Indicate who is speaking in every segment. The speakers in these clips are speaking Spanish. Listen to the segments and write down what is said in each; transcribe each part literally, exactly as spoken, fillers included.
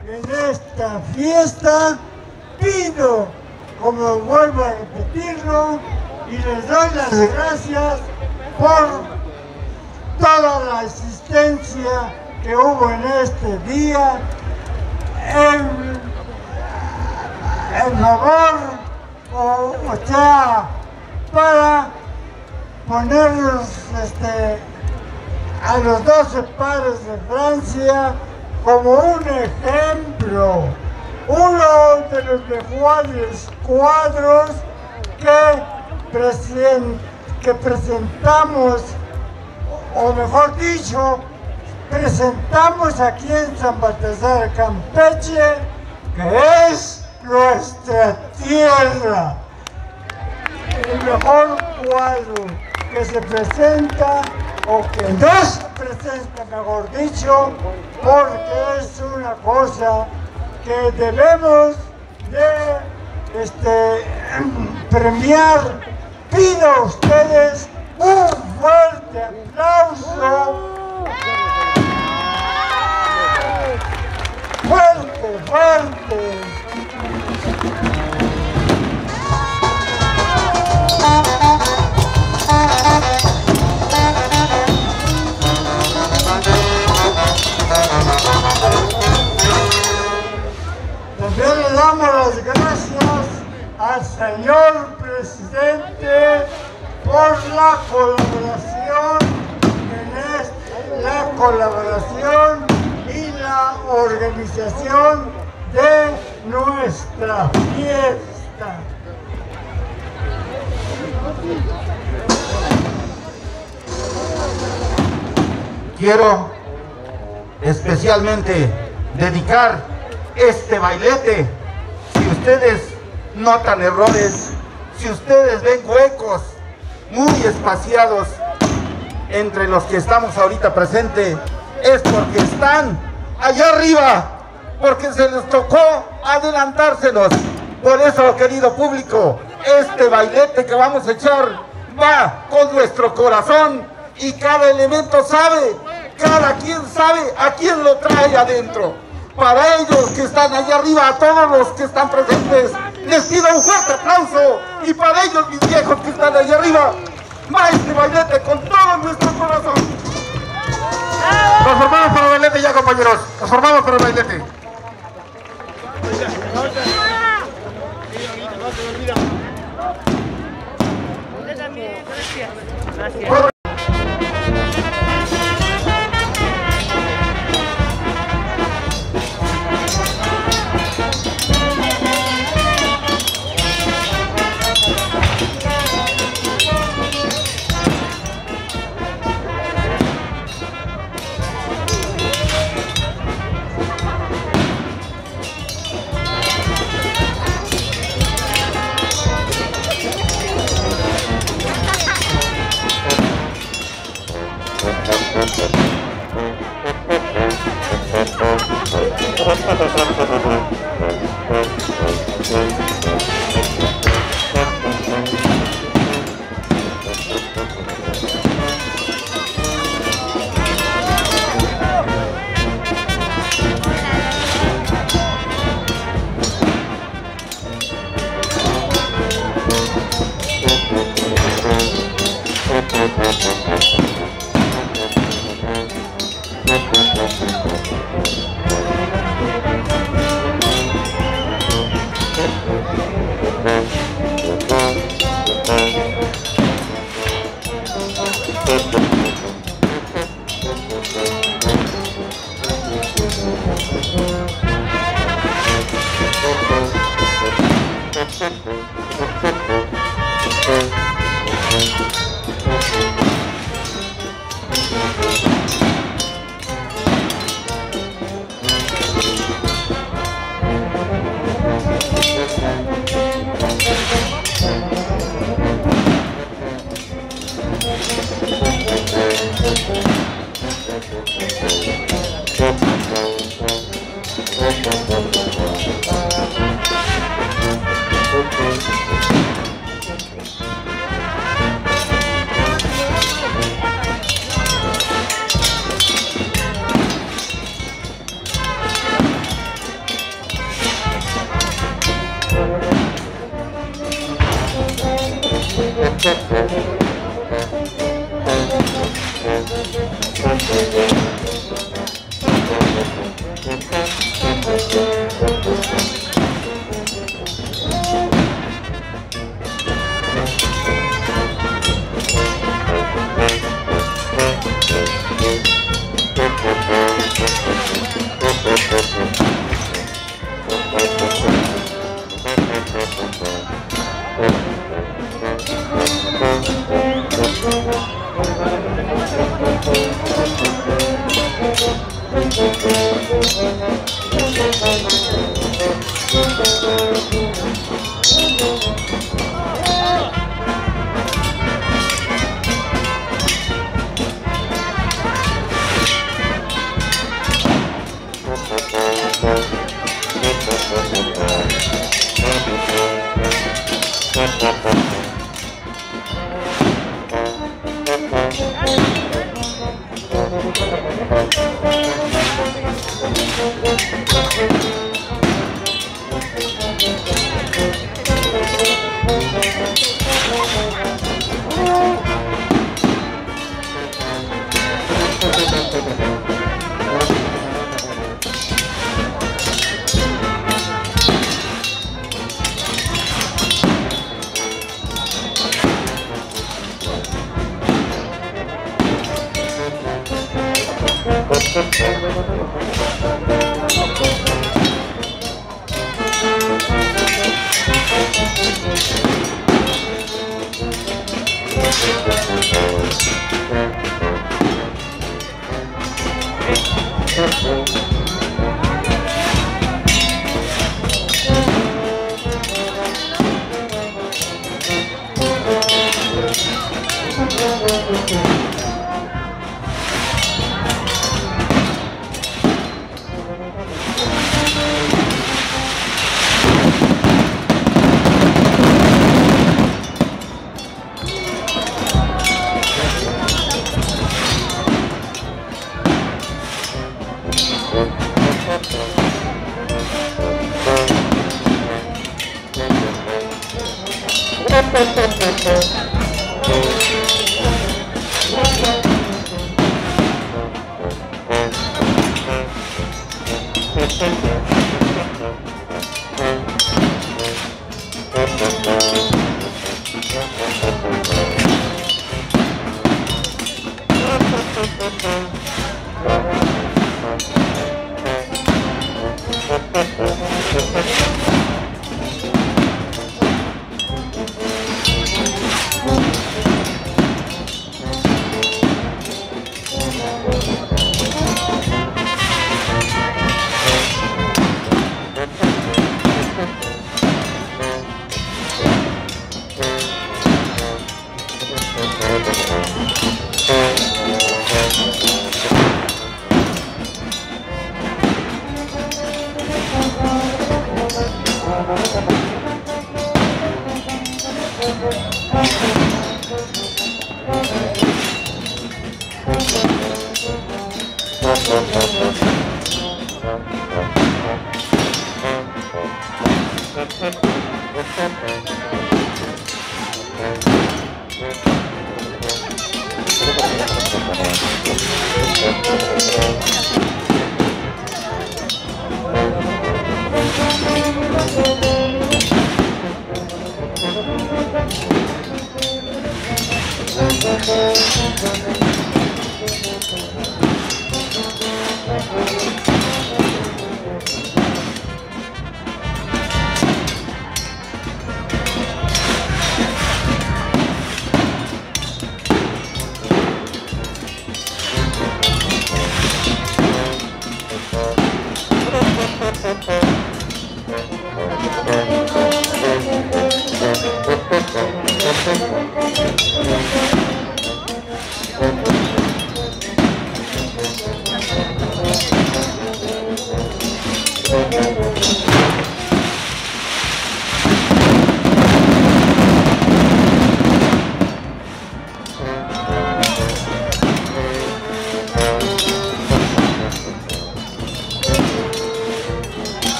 Speaker 1: en esta fiesta, pido, como vuelvo a repetirlo, y les doy las gracias por toda la asistencia que hubo en este día en, en favor, o, o sea, para ponerlos este, a los doce pares de Francia como un ejemplo, uno de los mejores cuadros que, present, que presentamos, o mejor dicho, presentamos aquí en San Baltasar, Campeche, que es nuestra tierra. El mejor cuadro que se presenta, o que no se presenta, mejor dicho, porque es una cosa que debemos de este, premiar. Pido a ustedes un fuerte aplauso. Fuerte, fuerte. También le damos las gracias al señor presidente por la colaboración en este, la colaboración y la organización de nuestra fiesta.
Speaker 2: Quiero especialmente dedicar este bailete. Si ustedes notan errores, si ustedes ven huecos muy espaciados entre los que estamos ahorita presentes, es porque están allá arriba, porque se les tocó adelantárselos. Por eso, querido público, este bailete que vamos a echar va con nuestro corazón, y cada elemento sabe, cada quien sabe a quién lo trae adentro. Para ellos que están allá arriba, a todos los que están presentes, les pido un fuerte aplauso. Y para ellos, mis viejos que están allá arriba, va este bailete con todo nuestro corazón. Nos formamos para el bailete ya, compañeros. Nos formamos para el bailete. Gracias.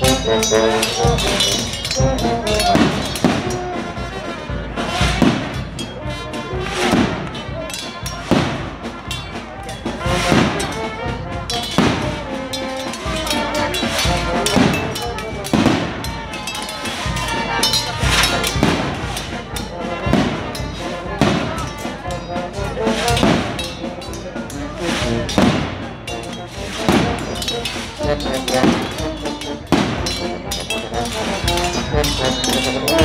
Speaker 3: Thank you.